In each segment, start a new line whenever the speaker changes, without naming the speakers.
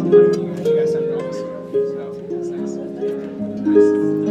guys sent those. So that's nice. Nice.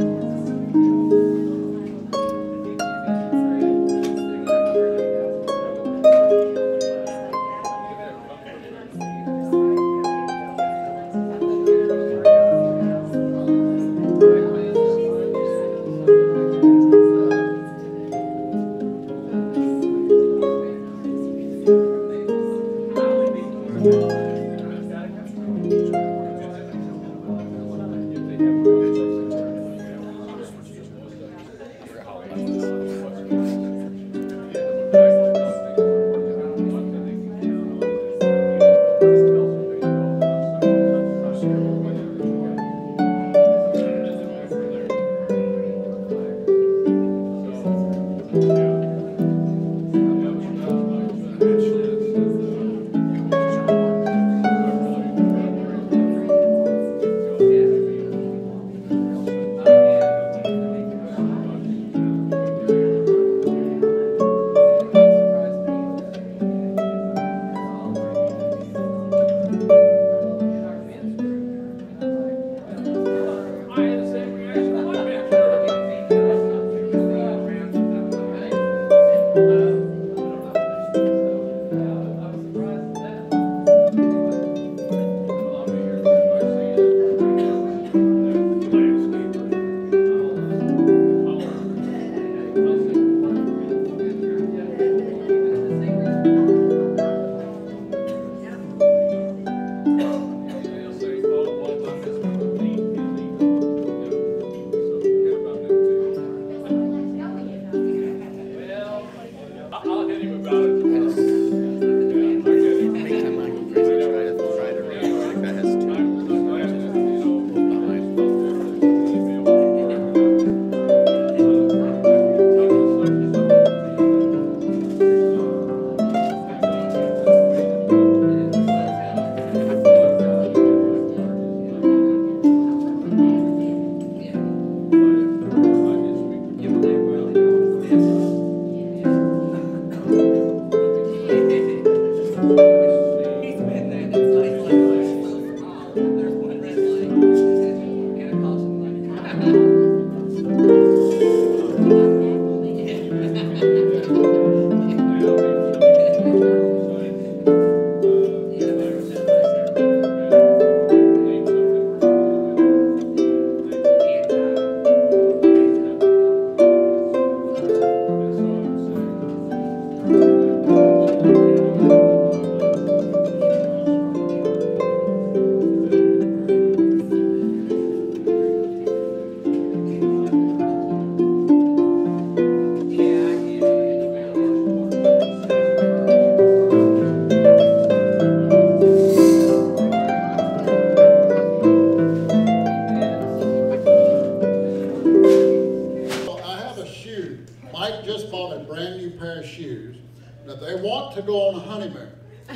To go on a honeymoon.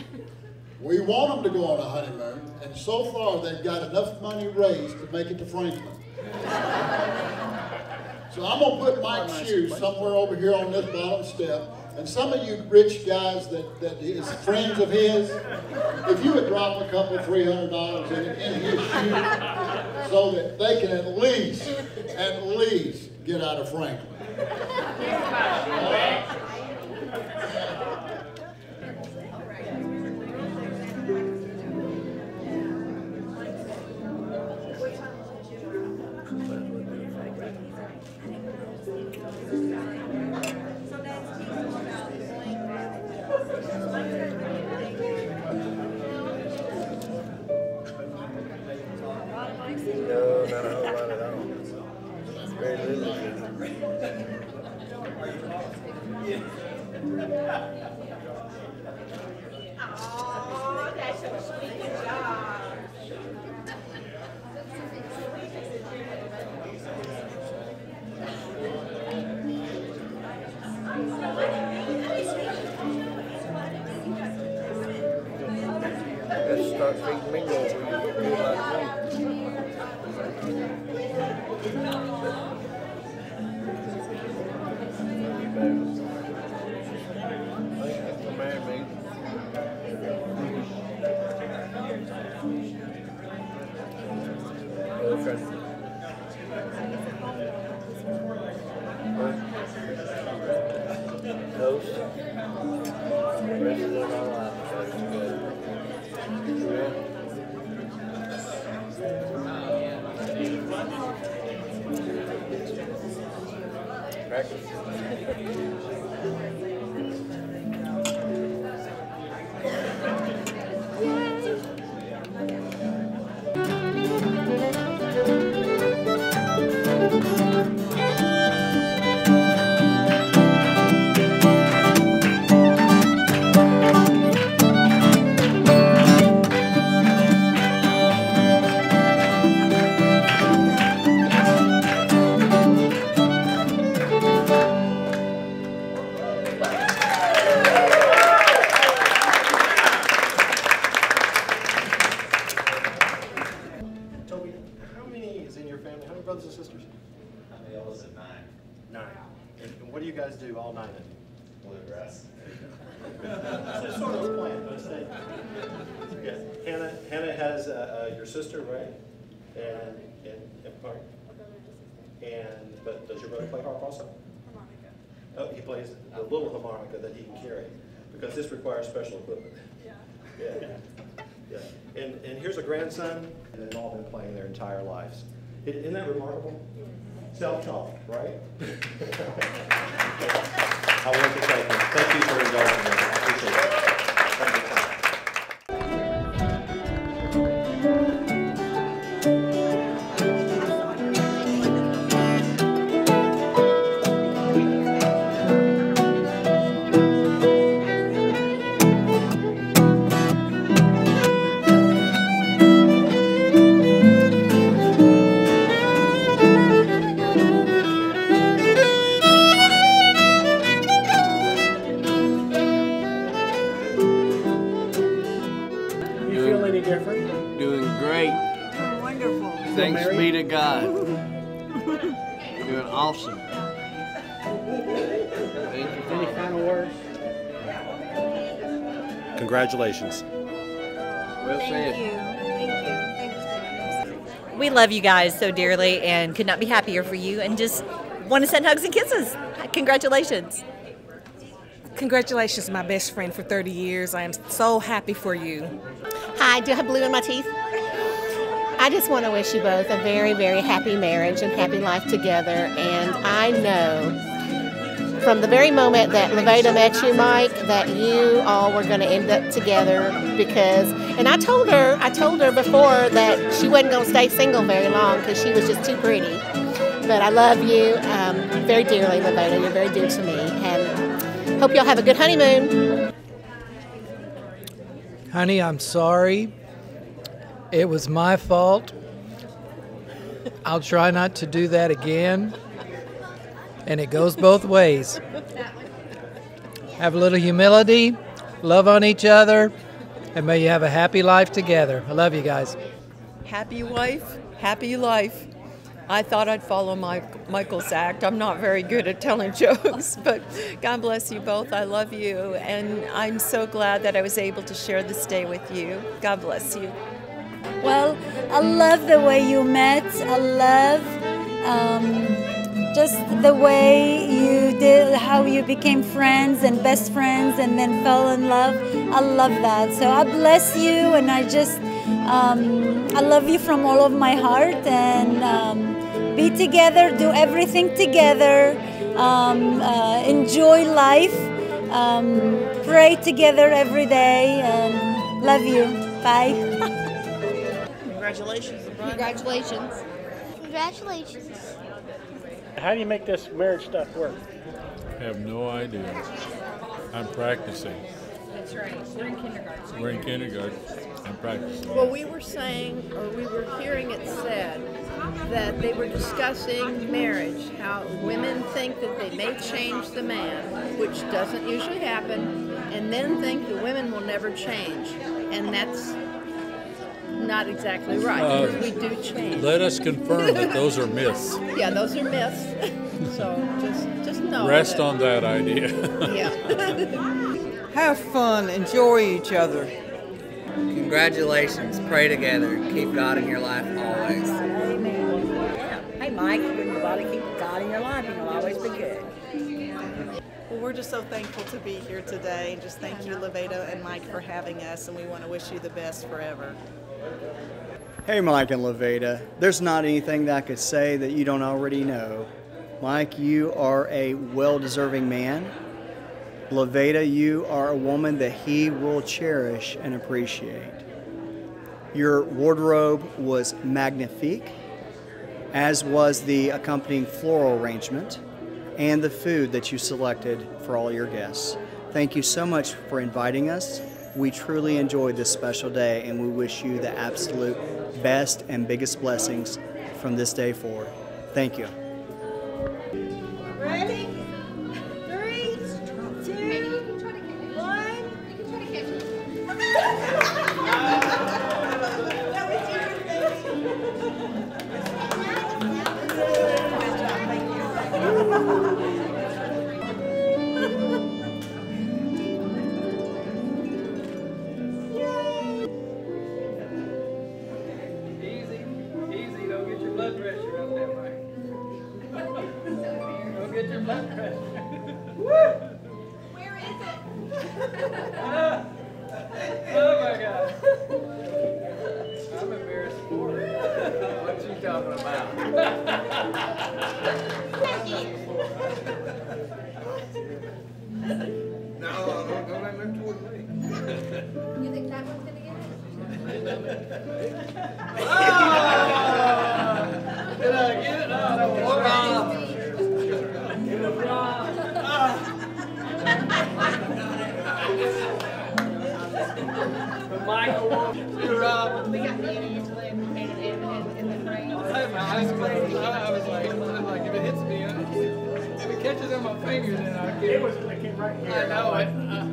We want them to go on a honeymoon, and so far they've got enough money raised to make it to Franklin. So I'm going to put Mike's shoes somewhere over here on this bottom step, and some of you rich guys that is friends of his, if you would drop a couple $300 in his shoe so that they can at least get out of Franklin.
No, not a whole lot at all. Very little. Okay. Toast. Rest of our life. That's good. Practice. Toby, how many is in your family? How many brothers and sisters?
I'm the oldest of 9.
9. And what do you guys do, all 9 of you?
Bluegrass.
So it's sort of a plan, but it's yeah. Hannah has your sister, right? But does your brother play harp also?
Harmonica.
Oh, he plays the little harmonica that he can carry, because this requires special equipment. Yeah. Yeah. And here's a grandson, and they've all been playing their entire lives. Isn't that remarkable? Self-taught, right? I want to thank you. Thank you for indulging me. I appreciate it. Thank you. Different?
Doing great.
Wonderful.
Thanks be to God. Doing awesome. Thank you.
Any final words? Congratulations.
Well said.
We love you guys so dearly and could not be happier for you and just want to send hugs and kisses. Congratulations.
Congratulations, my best friend for 30 years. I am so happy for you.
Hi, do I have blue in my teeth? I just want to wish you both a very, very happy marriage and happy life together. And I know from the very moment that Levada met you, Mike, that you all were going to end up together because, and I told her before that she wasn't going to stay single very long because she was just too pretty. But I love you very dearly, Levada. You're very dear to me. And hope y'all have a good honeymoon.
Honey, I'm sorry. It was my fault. I'll try not to do that again. And it goes both ways. Have a little humility, love on each other, and may you have a happy life together. I love you guys.
Happy wife, happy life. I thought I'd follow Michael's act. I'm not very good at telling jokes, but God bless you both. I love you, and I'm so glad that I was able to share this day with you. God bless you.
Well, I love the way you met. I love just the way you did, how you became friends and best friends and then fell in love. I love that. So I bless you, and I just, I love you from all of my heart, and be together, do everything together, enjoy life, pray together every day, and love you. Bye.
Congratulations.
Congratulations. Congratulations.
How do you make this marriage stuff work?
I have no idea. I'm practicing.
That's right. We're in kindergarten.
We're in kindergarten. I'm practicing.
Well, we were saying, or we were hearing it said, that they were discussing marriage, how women think that they may change the man, which doesn't usually happen, and then think the women will never change. And that's not exactly right, because we do change.
Let us confirm that those are myths.
Yeah, those are myths. So just know.
Rest on that idea.
Yeah.
Have fun, enjoy each other.
Congratulations, pray together, keep God in your life always.
Amen.
Hey, Mike, you got to keep God in your life, and you'll always be good.
Well, we're just so thankful to be here today, and just thank you, Levada and Mike, for having us, and we want to wish you the best forever.
Hey, Mike and Levada. There's not anything that I could say that you don't already know. Mike, you are a well-deserving man. Levada, you are a woman that he will cherish and appreciate. Your wardrobe was magnifique, as was the accompanying floral arrangement and the food that you selected for all your guests. Thank you so much for inviting us. We truly enjoyed this special day, and we wish you the absolute best and biggest blessings from this day forward. Thank you.
Ready? 3, 2, 1.
Easy, don't get your blood pressure up that way. Don't get your blood pressure.
Where is it?
Oh my God. I'm embarrassed for it. What you talking about? No, don't let me look toward me.
You think that one's gonna get it?
Did I get it? Oh, that was wrong. It was wrong. But Michael, you're wrong.
We got the Angela and the rain.
I had my eyes closed. I was like, if it hits me, if it catches on my finger, then I'll get it.
It came right here.
I know it.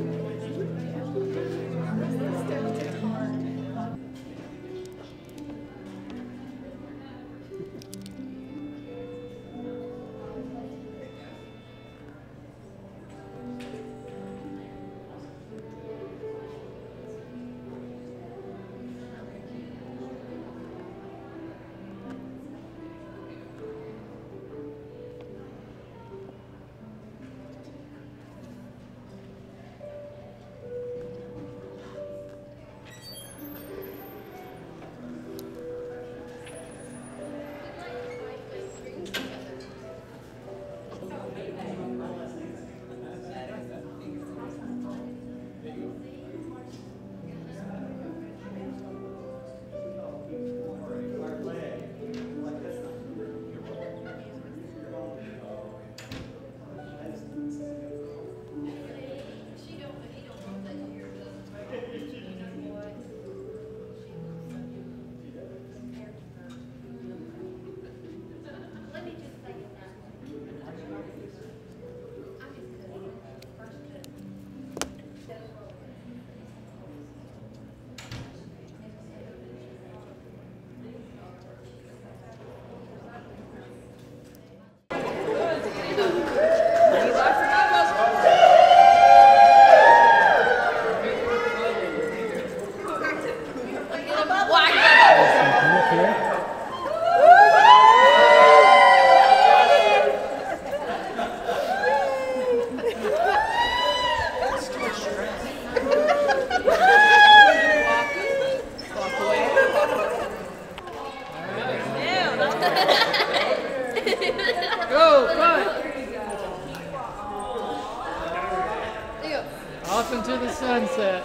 Off into the sunset.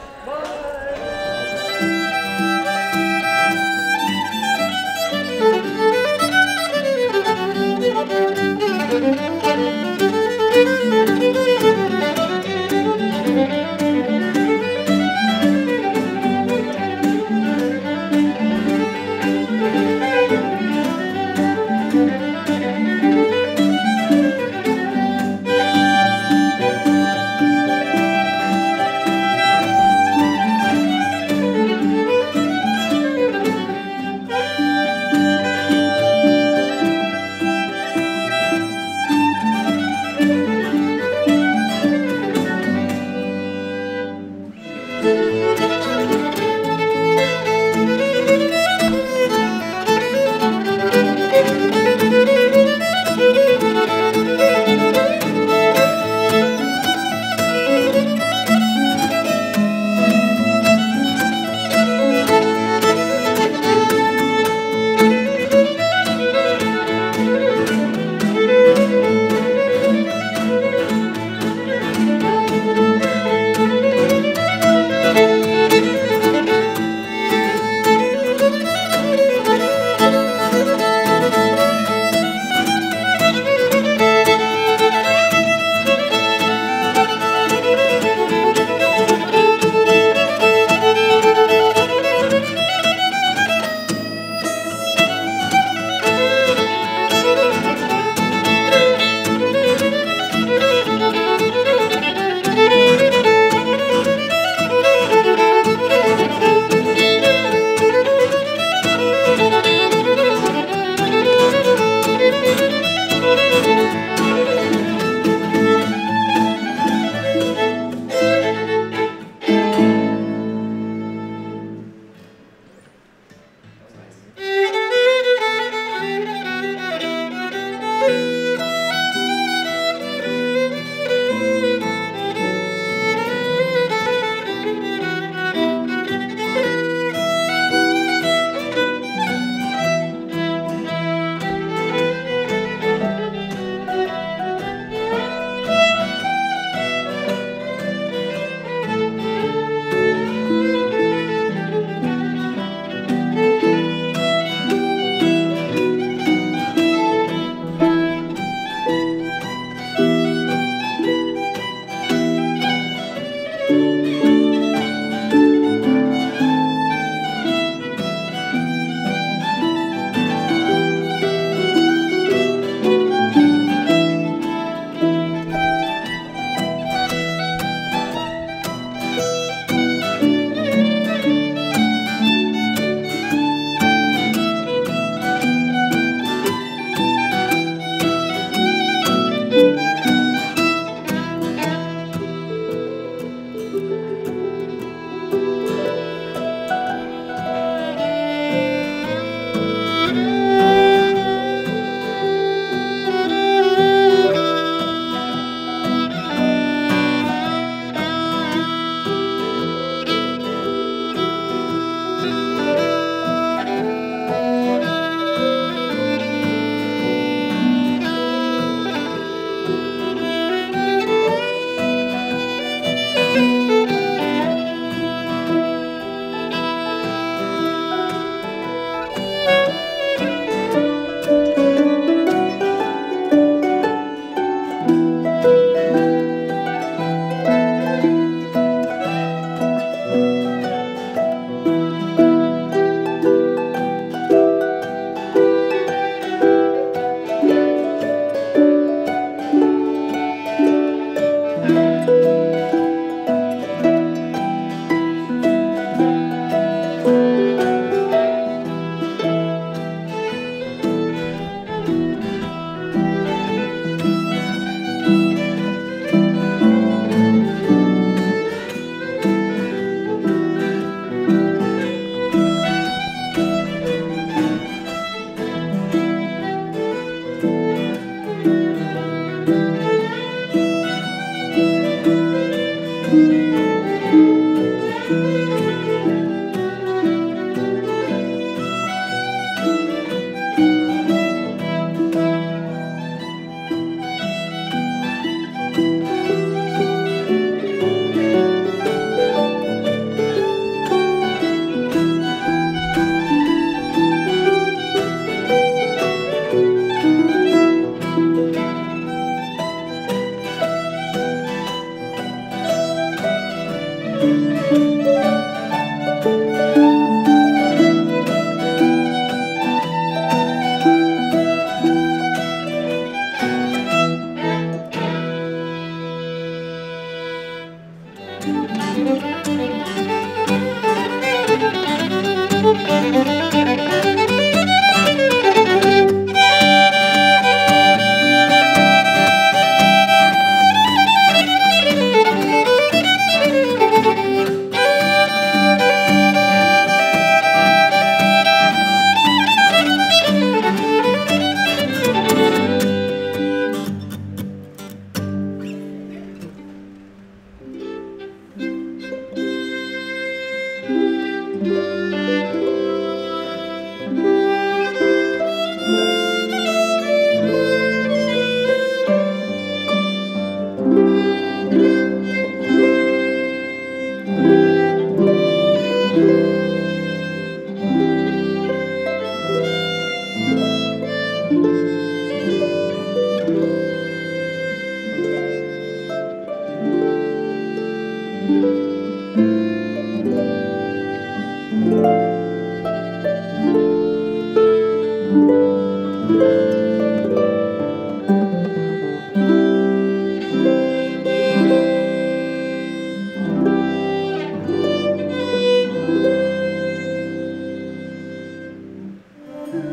the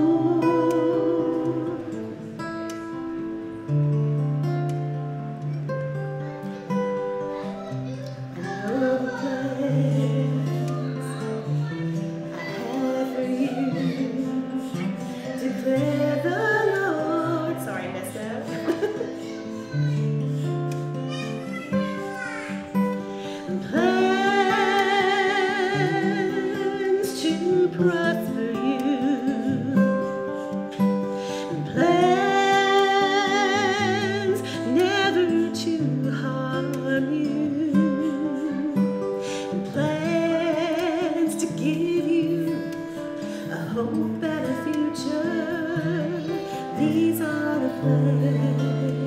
Lord. I know the plans I have for you, declare the Lord. Sorry, I messed up. Plans to prosper you, plans never to harm you, plans to give you a hope and a future. These are the plans.